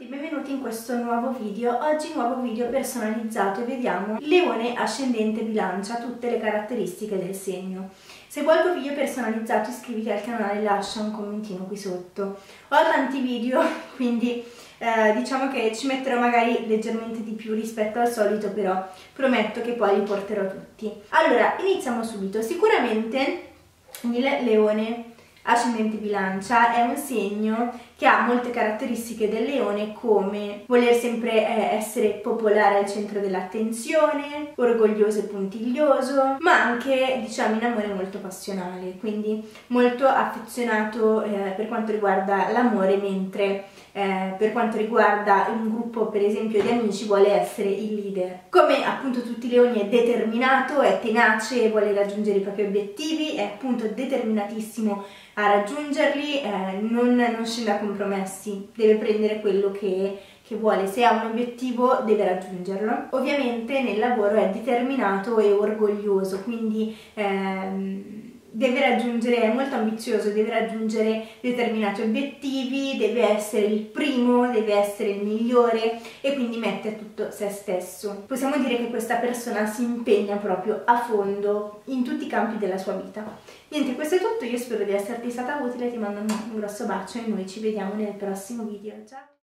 tutti, benvenuti in questo nuovo video. Oggi nuovo video personalizzato e vediamo Leone ascendente Bilancia, tutte le caratteristiche del segno. Se vuoi il video personalizzato iscriviti al canale e lascia un commentino qui sotto. Ho tanti video, quindi diciamo che ci metterò magari leggermente di più rispetto al solito, però prometto che poi li porterò tutti. Allora, iniziamo subito. Sicuramente il Leone ascendente Bilancia è un segno che ha molte caratteristiche del leone, come voler sempre essere popolare al centro dell'attenzione, orgoglioso e puntiglioso, ma anche diciamo in amore molto passionale, quindi molto affezionato per quanto riguarda l'amore, mentre per quanto riguarda un gruppo per esempio di amici vuole essere il leader. Come appunto tutti i leoni è determinato, è tenace, vuole raggiungere i propri obiettivi, è appunto determinatissimo a raggiungerli, non scende a compromessi, deve prendere quello che vuole. Se ha un obiettivo deve raggiungerlo. Ovviamente nel lavoro è determinato e orgoglioso, quindi deve raggiungere, è molto ambizioso, deve raggiungere determinati obiettivi, deve essere il primo, deve essere il migliore e quindi mette a tutto se stesso. Possiamo dire che questa persona si impegna proprio a fondo in tutti i campi della sua vita. Niente, questo è tutto, io spero di esserti stata utile, ti mando un grosso bacio e noi ci vediamo nel prossimo video. Ciao!